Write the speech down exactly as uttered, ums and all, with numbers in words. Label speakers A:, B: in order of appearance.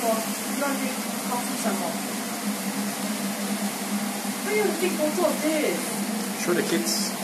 A: 说you want drink coffee some more. Why you take photo of this?
B: Show the kids.